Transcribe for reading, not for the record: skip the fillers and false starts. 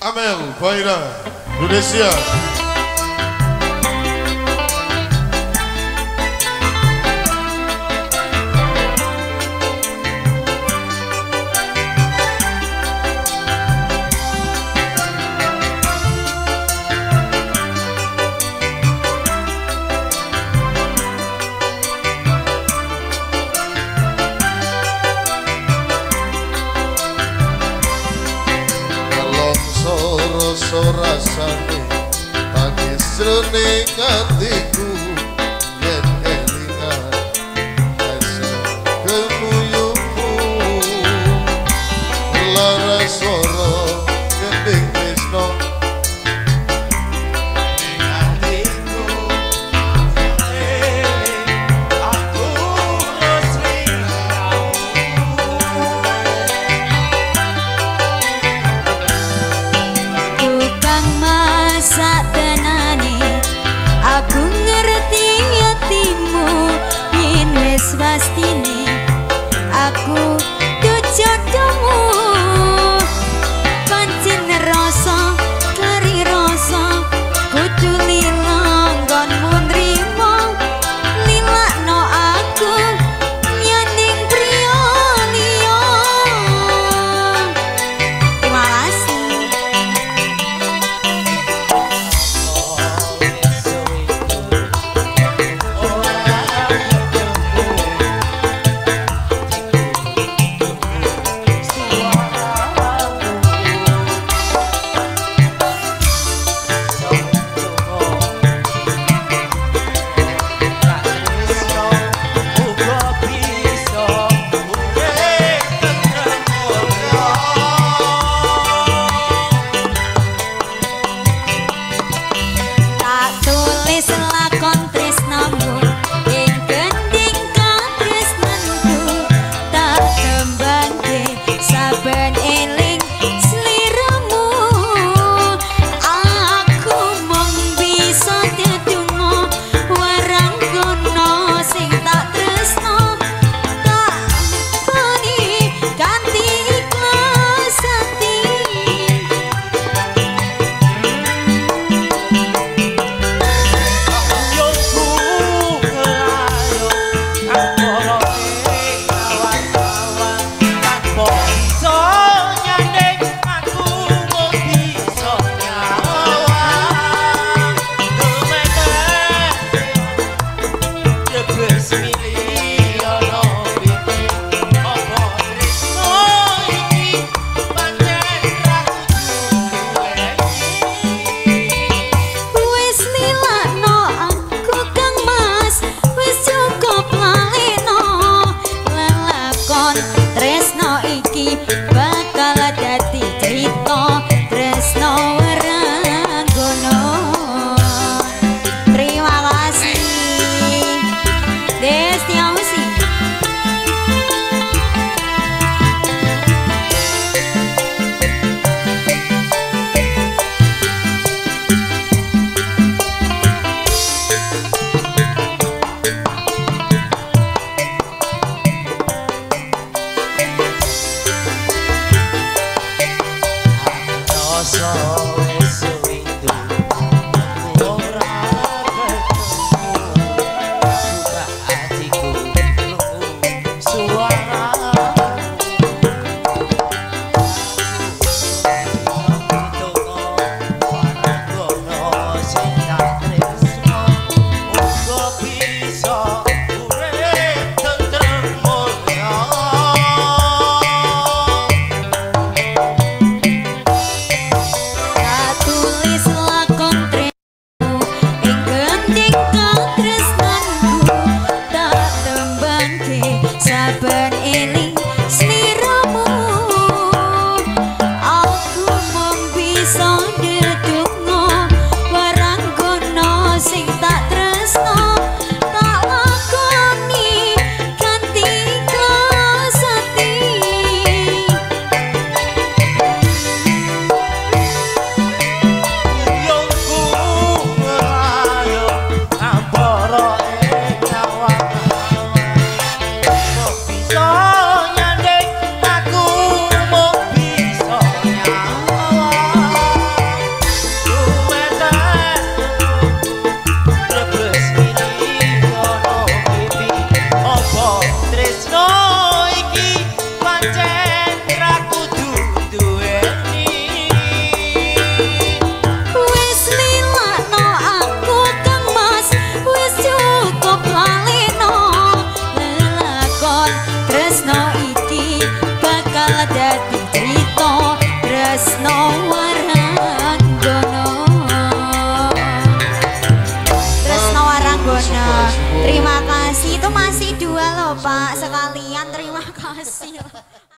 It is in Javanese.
Amel Faira Indonesia. Rasane tangis jroning atiku yen kelingan asa kemuyumu lara swara gending tresno atiku aku resmi sak tenane aku ngerti hatimu yen wis pastine aku jodohmu pancen rasa kari rasa kudu lila nggonmu nrimo lilakno aku nyanding priya liya. Terima kasih. pancen ra kudu duweni. Wis lilakno aku Kang Mas, wis cukup laleno. Lelakon tresno iki bakal dadi crita tresno waranggono. Tresno waranggono. Terima kasih, itu masih 2 loh Pak, sekalian terima kasih.